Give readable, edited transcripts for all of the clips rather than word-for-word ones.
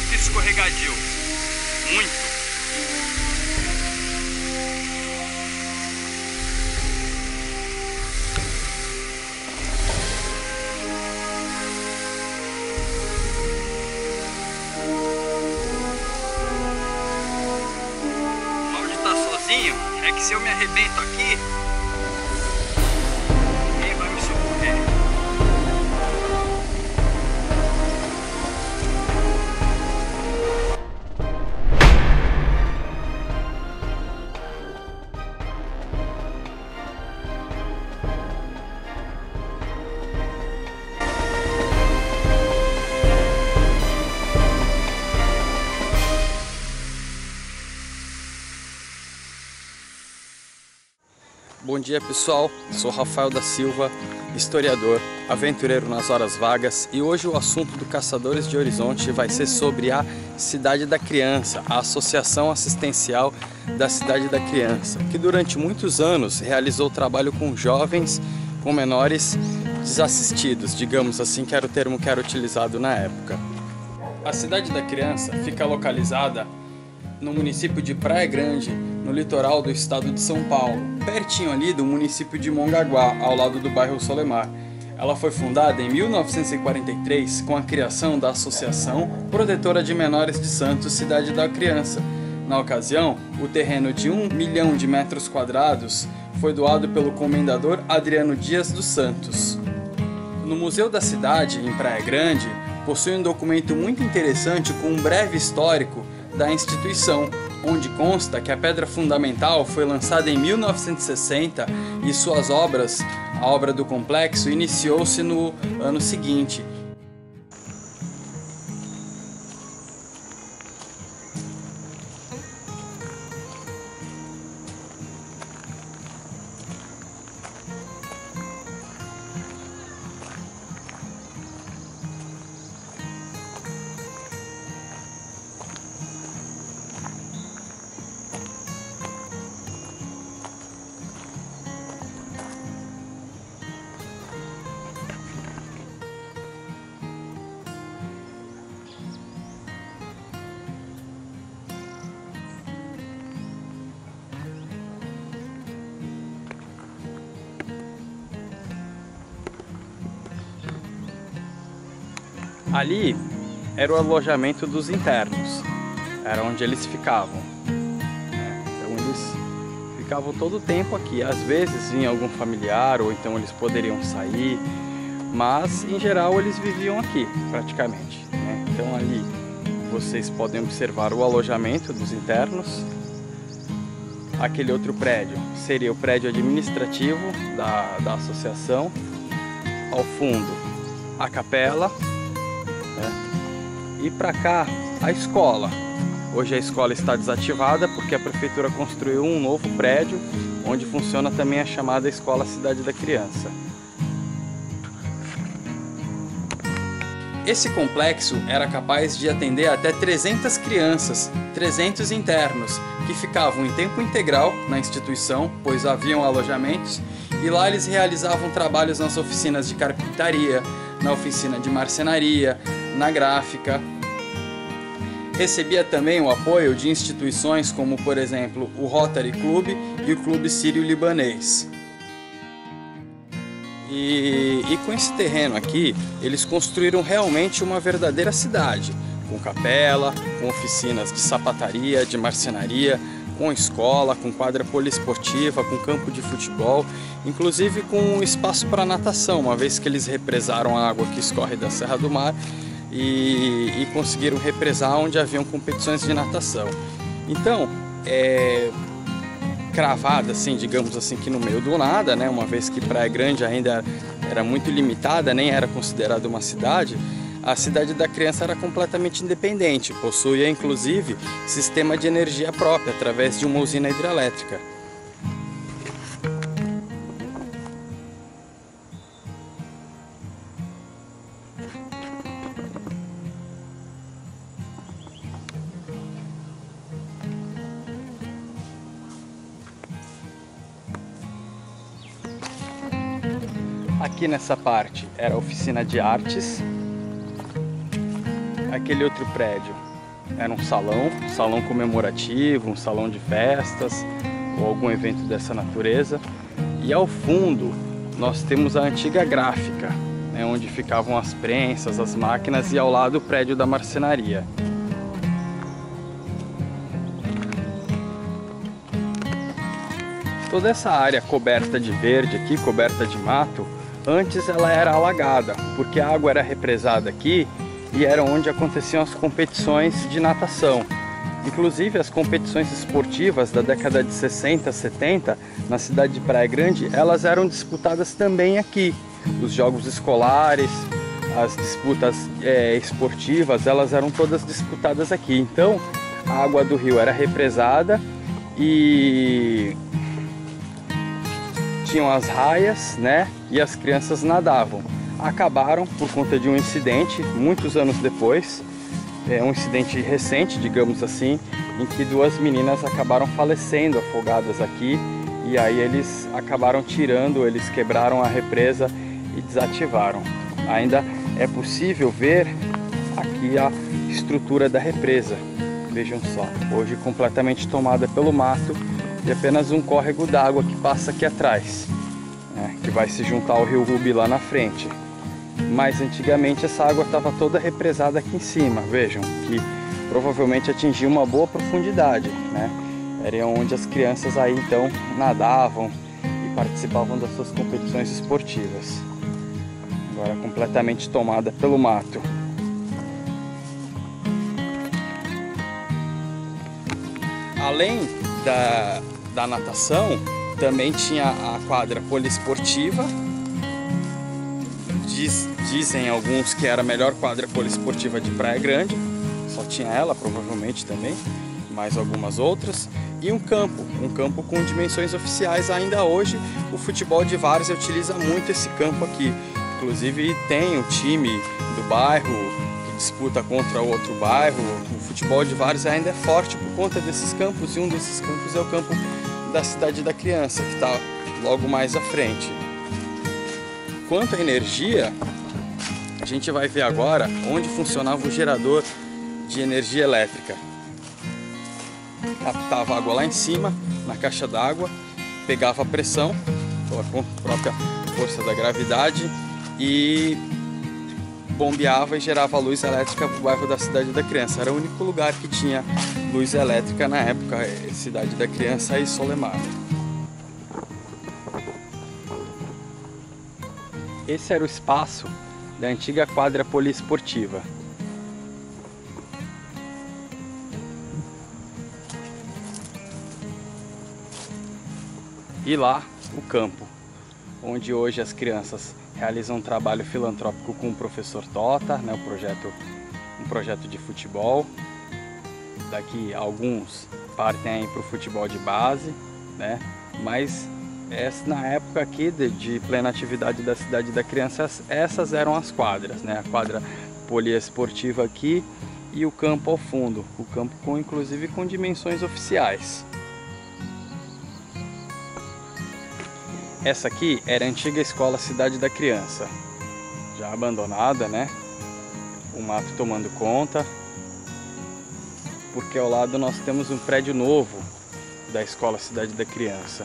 muito escorregadio, muito. O mal de estar sozinho é que se eu me arrebento aqui, ninguém vai me socorrer. Bom dia pessoal, sou Rafael da Silva, historiador, aventureiro nas horas vagas, e hoje o assunto do Caçadores de Horizonte vai ser sobre a Cidade da Criança, a Associação Assistencial da Cidade da Criança, que durante muitos anos realizou trabalho com jovens, com menores desassistidos, digamos assim, que era o termo que era utilizado na época. A Cidade da Criança fica localizada no município de Praia Grande, no litoral do estado de São Paulo, pertinho ali do município de Mongaguá, ao lado do bairro Solemar. Ela foi fundada em 1943 com a criação da Associação Protetora de Menores de Santos Cidade da Criança. Na ocasião, o terreno de 1 milhão de metros quadrados foi doado pelo comendador Adriano Dias dos Santos. No Museu da Cidade, em Praia Grande, possui um documento muito interessante com um breve histórico da instituição, onde consta que a pedra fundamental foi lançada em 1960 e suas obras, a obra do complexo, iniciou-se no ano seguinte. Ali era o alojamento dos internos, era onde eles ficavam. Então eles ficavam todo o tempo aqui. Às vezes vinha algum familiar ou então eles poderiam sair, mas em geral eles viviam aqui praticamente. Então ali vocês podem observar o alojamento dos internos. Aquele outro prédio seria o prédio administrativo da associação. Ao fundo a capela. E para cá a escola. Hoje a escola está desativada porque a prefeitura construiu um novo prédio onde funciona também a chamada Escola Cidade da Criança. Esse complexo era capaz de atender até 300 crianças, 300 internos, que ficavam em tempo integral na instituição, pois haviam alojamentos, e lá eles realizavam trabalhos nas oficinas de carpintaria, na oficina de marcenaria, na gráfica. Recebia também o apoio de instituições como, por exemplo, o Rotary Club e o Clube Sírio-Libanês. E com esse terreno aqui, eles construíram realmente uma verdadeira cidade, com capela, com oficinas de sapataria, de marcenaria, com escola, com quadra poliesportiva, com campo de futebol, inclusive com espaço para natação, uma vez que eles represaram a água que escorre da Serra do Mar e conseguiram represar onde haviam competições de natação. Então, cravada assim, digamos assim, que no meio do nada, uma vez que Praia Grande ainda era muito limitada, nem era considerada uma cidade, a Cidade da Criança era completamente independente, possuía inclusive sistema de energia própria através de uma usina hidrelétrica. Aqui nessa parte era a oficina de artes. Aquele outro prédio era um salão comemorativo, um salão de festas ou algum evento dessa natureza. E ao fundo nós temos a antiga gráfica, né, onde ficavam as prensas, as máquinas, e ao lado o prédio da marcenaria. Toda essa área coberta de verde aqui, coberta de mato, antes ela era alagada, porque a água era represada aqui e era onde aconteciam as competições de natação. Inclusive as competições esportivas da década de 60, 70, na cidade de Praia Grande, elas eram disputadas também aqui. Os jogos escolares, as disputas esportivas, elas eram todas disputadas aqui. Então a água do rio era represada e tinham as raias, né? E as crianças nadavam. Acabaram por conta de um incidente, muitos anos depois, um incidente recente, digamos assim, em que duas meninas acabaram falecendo afogadas aqui, e aí eles acabaram tirando, eles quebraram a represa e desativaram. Ainda é possível ver aqui a estrutura da represa. Vejam só, hoje completamente tomada pelo mato, e apenas um córrego d'água que passa aqui atrás, né, que vai se juntar ao rio Rubi lá na frente. Mas antigamente essa água estava toda represada aqui em cima. Vejam que provavelmente atingia uma boa profundidade, né? Era onde as crianças aí então nadavam e participavam das suas competições esportivas. Agora completamente tomada pelo mato. Além da natação, também tinha a quadra poliesportiva. Dizem alguns que era a melhor quadra poliesportiva de Praia Grande, só tinha ela provavelmente também, mais algumas outras. E um campo com dimensões oficiais. Ainda hoje o futebol de várzea utiliza muito esse campo aqui. Inclusive tem o time do bairro que disputa contra o outro bairro. O futebol de várzea ainda é forte por conta desses campos, e um desses campos é o campo da Cidade da Criança, que está logo mais à frente. Quanto à energia, a gente vai ver agora onde funcionava o gerador de energia elétrica. Captava água lá em cima, na caixa d'água, pegava a pressão pela própria força da gravidade e bombeava e gerava luz elétrica para o bairro da Cidade da Criança. Era o único lugar que tinha luz elétrica na época, Cidade da Criança e Solemar. Esse era o espaço da antiga quadra poliesportiva. E lá, o campo, onde hoje as crianças realizam um trabalho filantrópico com o professor Tota, né, um projeto de futebol. Daqui alguns partem aí para o futebol de base, né, mas na época aqui de plena atividade da Cidade da Criança, essas eram as quadras, né? A quadra poliesportiva aqui e o campo ao fundo, o campo inclusive com dimensões oficiais. Essa aqui era a antiga escola Cidade da Criança, já abandonada, né? O mato tomando conta, porque ao lado nós temos um prédio novo da escola Cidade da Criança.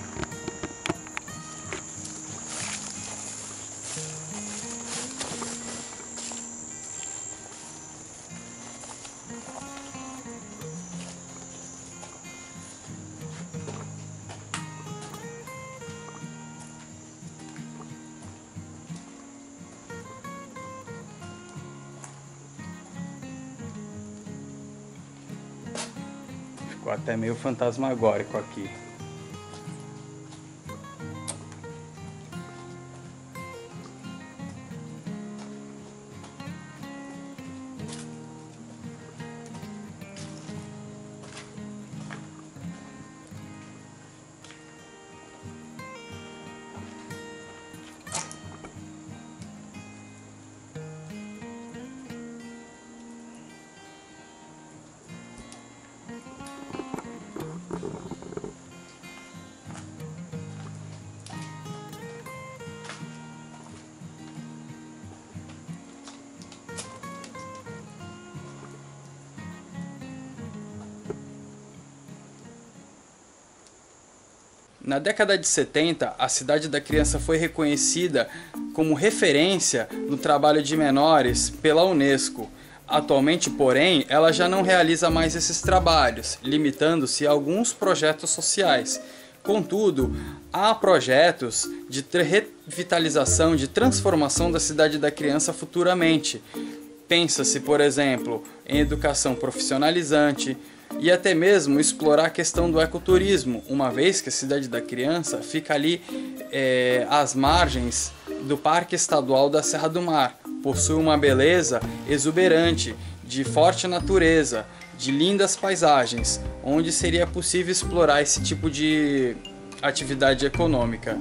Ficou até meio fantasmagórico aqui. Na década de 70, a Cidade da Criança foi reconhecida como referência no trabalho de menores pela Unesco. Atualmente, porém, ela já não realiza mais esses trabalhos, limitando-se a alguns projetos sociais. Contudo, há projetos de revitalização, de transformação da Cidade da Criança futuramente. Pensa-se, por exemplo, em educação profissionalizante e até mesmo explorar a questão do ecoturismo, uma vez que a Cidade da Criança fica ali às margens do Parque Estadual da Serra do Mar. Possui uma beleza exuberante, de forte natureza, de lindas paisagens, onde seria possível explorar esse tipo de atividade econômica.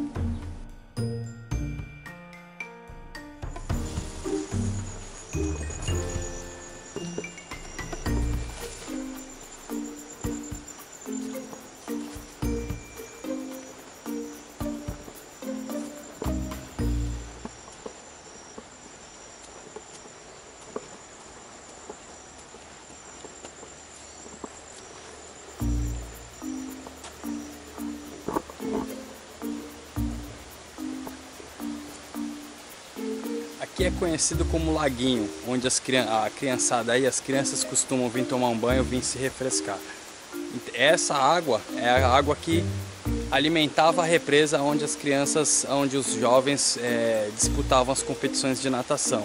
Aqui é conhecido como Laguinho, onde a criançada e as crianças costumam vir tomar um banho, vir se refrescar. Essa água é a água que alimentava a represa onde onde os jovens disputavam as competições de natação.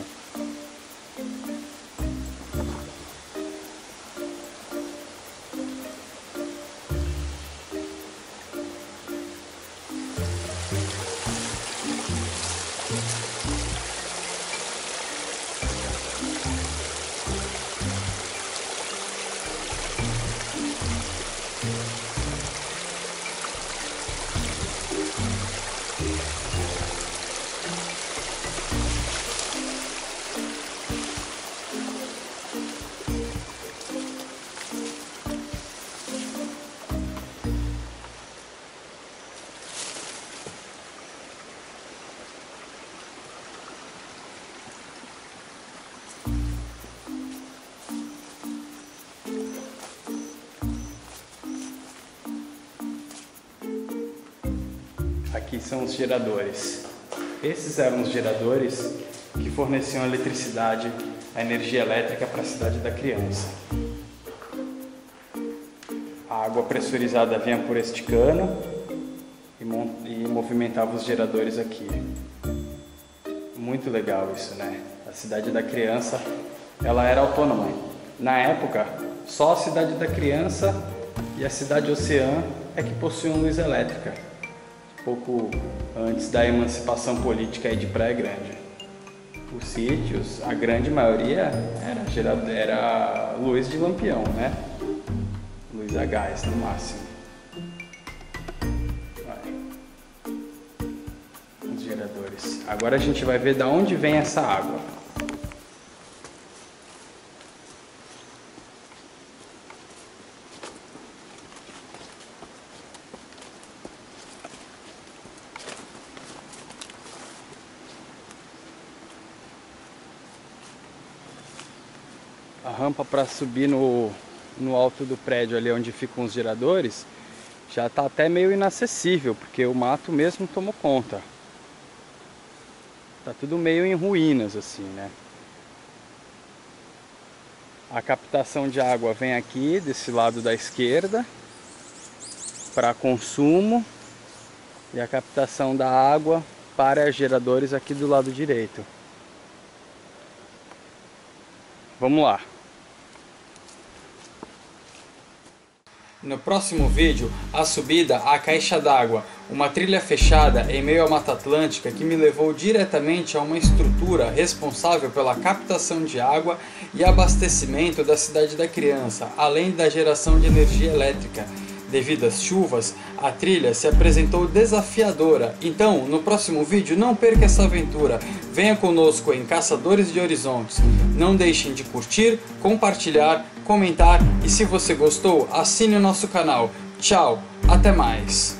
Aqui são os geradores. Esses eram os geradores que forneciam a eletricidade, a energia elétrica para a Cidade da Criança. A água pressurizada vinha por este cano e movimentava os geradores aqui. Muito legal isso, né? A Cidade da Criança, ela era autônoma. Na época, só a Cidade da Criança e a Cidade Oceã é que possuíam luz elétrica. Pouco antes da emancipação política aí de Praia Grande. Os sítios, a grande maioria era luz de lampião, né? Luz a gás no máximo. Os geradores. Agora a gente vai ver de onde vem essa água. A rampa para subir no alto do prédio ali onde ficam os geradores já está até meio inacessível, porque o mato mesmo tomou conta. Tá tudo meio em ruínas assim, né? A captação de água vem aqui desse lado da esquerda para consumo e a captação da água para geradores aqui do lado direito. Vamos lá. No próximo vídeo, a subida à caixa d'água, uma trilha fechada em meio à Mata Atlântica que me levou diretamente a uma estrutura responsável pela captação de água e abastecimento da Cidade da Criança, além da geração de energia elétrica. Devido às chuvas, a trilha se apresentou desafiadora. Então, no próximo vídeo, não perca essa aventura. Venha conosco em Caçadores de Horizontes. Não deixem de curtir, compartilhar, comentar e se você gostou, assine o nosso canal. Tchau, até mais!